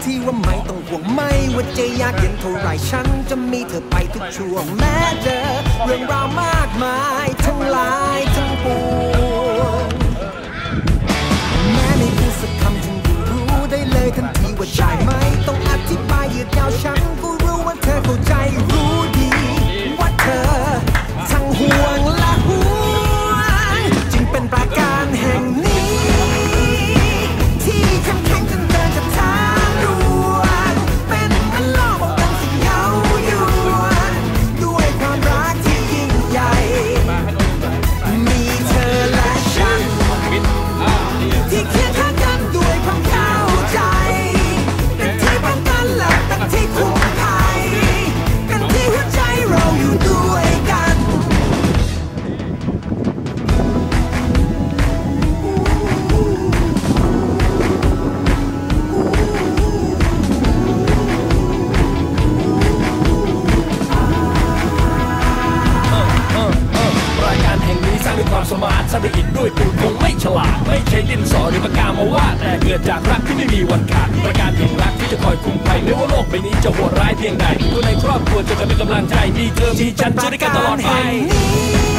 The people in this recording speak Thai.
ทีว่าไม่ต้องห่วงไม่ว่าจะยากเย็นเท่าไรฉันจะมีเธอไปทุกช่วงแม้เจอเรื่องราวมากมายทั้งหลายทั้งปวงแม้ไม่พูดสักคำฉันก็รู้ได้เลยทันทีว่าใจไม่ต้องอธิบายยืดยาวฉันก็รู้ว่าเธอเข้าใจรู้ดีว่าเธอทั้งห่วงและห่วงจึงเป็นประการแห่งนี้ที่เข้มแข็งจนเดินจากทางด่วนเป็นมันล่อบอกกันสิ่งเย้ายวนด้วยความรักที่ยิ่งใหญ่มีเธอและฉันที่เคียงข้างกันด้วยความเข้าใจเป็นที่ป้องกันและเป็นที่คุ้มภัยเป็นที่หัวใจเราอยู่ด้วยกันรายการแห่งนี้สร้างด้วยความสมาร์ทสร้างด้วยอิฐด้วยปูนคงไม่ฉลาดไม่ใช่ดินสอหรือปากกามาวาดแต่เกิดจากรักที่ไม่มีวันขาดประการแห่งรักที่จะคอยคุมภัยไม่ว่าโลกใบนี้จะโหดร้ายเพียงใดคนในครอบครัวจะเป็นกำลังใจดีเธอที่ฉันจะได้กันตลอดไป